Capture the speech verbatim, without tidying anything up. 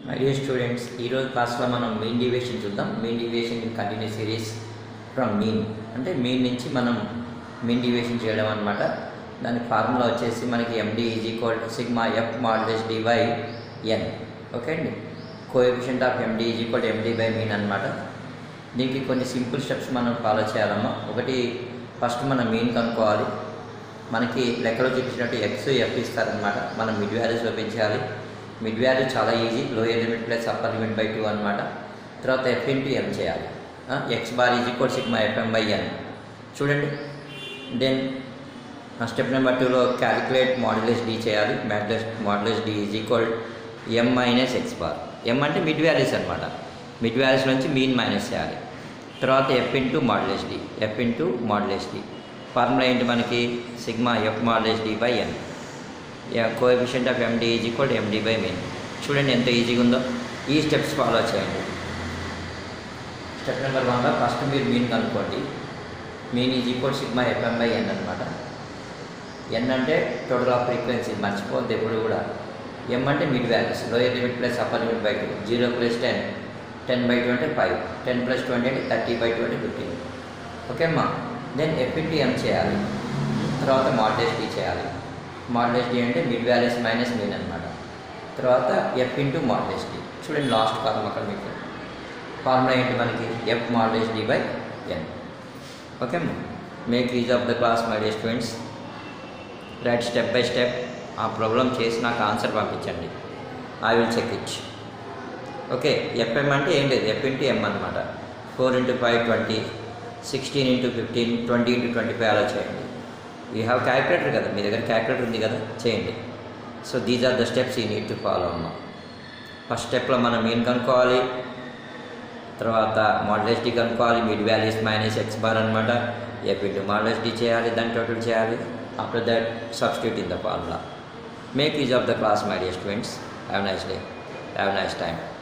My dear students, ఈరోజు క్లాస్లో మనం మీన్ డీవియేషన్ చూద్దాం. Mean deviation in continuous series from mean అంటే మీన్ నుంచి మనం మీన్ డీవియేషన్ చేయడం అనమాట. దాని ఫార్ములా వచ్చేసి మనకి MD is equal sigma F modulus D by N. Okay అండి, coefficient of MD is equal MD by mean అనమాట. దీనికి కొన్ని సింపుల్ స్టెప్స్ మనం ఫాలో చేయాలమ్మా. ఒకటి, ఫస్ట్ మనం మీన్ కనుక్కోవాలి. మనకి లెక్కలో చూపించినట్టు ఎక్స్ ఎఫ్ ఇస్తారనమాట. మనం మిడ్ వాల్యూస్ పెంచాలి. మిడ్ వాల్యూ చాలా easy, lower limit plus upper limit by two అనమాట. తర్వాత ఎఫ్ ఇంటూ ఎం చేయాలి. X bar is equal sigma FM by N. చూడండి, దెన్ స్టెప్ నెంబర్ టూలో క్యాలిక్యులేట్ మాడ్యులస్ డి చేయాలి. Modulus modulus D is equal M minus X bar. M అంటే mid values అనమాట. Mid values నుంచి mean minus చేయాలి. తర్వాత F into modulus D, F into modulus D. Formula ఏంటి మనకి? Sigma F modulus D by N. Coefficient of MD is equal MD by mean. చూడండి ఎంత ఈజీగా ఉందో. ఈ స్టెప్స్ ఫాలో చేయండి. స్టెప్ నెంబర్ వన్లో ఫస్ట్ మీరు మీన్ కనుక్కోండి. Mean is equal sigma FM by N అనమాట. ఎన్ అంటే టోటల్ ఆఫ్ ఫ్రీక్వెన్సీ, మర్చిపోద్ది ఎప్పుడు కూడా. ఎం అంటే mid values, lower limit plus upper limit by two. Zero plus ten, ten by two అంటే five, ten plus twenty అంటే thirty by two అంటే fifteen. Okay అమ్మా. Then F into M చేయాలి. తర్వాత modulus D చేయాలి. Modulus D అంటే mid values minus mean అనమాట. తర్వాత ఎఫ్ ఇంటూ మాడ్యులస్ డి. చూడండి లాస్ట్ కాలం అక్కడ మీకు ఫార్ములా ఏంటి మనకి? F modulus D by N. Okay అమ్మా. Make use of the class my dear students. Right step by step. ఆ ప్రాబ్లం చేసి నాకు ఆన్సర్ పంపించండి. I will check it. Okay, FM అంటే ఏం లేదు, ఎఫ్ ఇంటూ ఎం అనమాట. Four into five twenty, sixteen into fifteen, twenty into twenty five అలా చేయండి. యూ హ్యావ్ క్యాలిక్యులేటర్ కదా, మీ దగ్గర క్యాలిక్యులేటర్ ఉంది కదా, చేయండి. So these are the steps you need to follow అమ్మా. ఫస్ట్ స్టెప్లో మనం మీన్ కనుక్కోవాలి. తర్వాత మాడ్యులస్ డి కనుక్కోవాలి. Mid values minus X bar అనమాట. ఎఫ్ ఇంటూ మాడ్యులస్ డి చేయాలి, దాన్ని టోటల్ చేయాలి. After that substitute in the formula. Make use of the class my dear students. Have nice day, have nice time.